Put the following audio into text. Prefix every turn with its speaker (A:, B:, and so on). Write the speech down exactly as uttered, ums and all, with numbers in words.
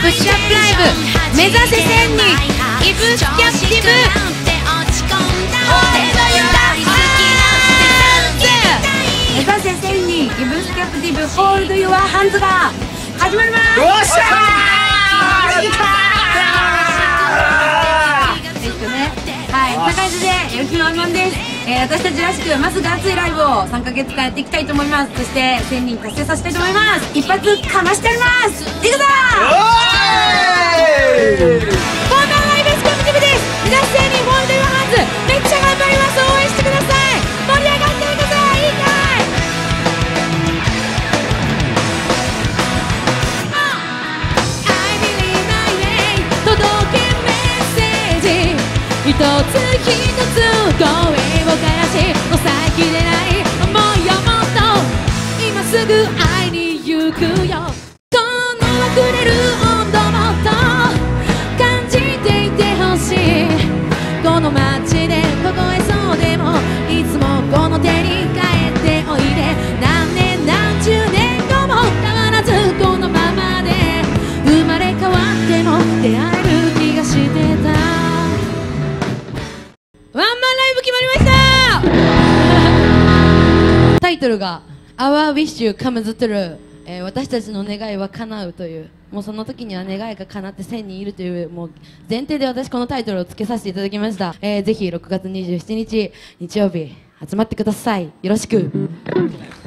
A: プッシュアップライブ目指せせんにんイブスキャプティブ目指せせんにんイブスキャプティブホールドユアハンズが始まります。
B: よっしゃー
A: えっとね、はい、こんな感じでよろしくお願いします。えー、私たちらしくますぐ熱いライブをさんかげつかんやっていきたいと思います。そしてせんにん達成させたいと思います。一発かましてやります。いくぞー。こんばんは、イブスキャプティブです。目指せせんにんホールドユアハンズめっちゃ頑張ります。応援してください。盛り上がっていくぞ。いいかい。届けメッセージ一つ一つ声をからし抑えきれない想いをもっと今すぐ会いに行くよ。この溢れる温度もっと感じていてほしい。この街で凍えそうでもいつもこの手に帰っておいで。何年何十年後も変わらずこのままで生まれ変わっても出会える気がしてた。ワンマンライブ決まりましたタイトルが「Our Wish Comes True」、えー、私たちの願いは叶うという、もうその時には願いが叶ってせんにんいるというもう前提で私このタイトルをつけさせていただきました。えー、ぜひろくがつにじゅうしちにち日曜日集まってください。よろしく。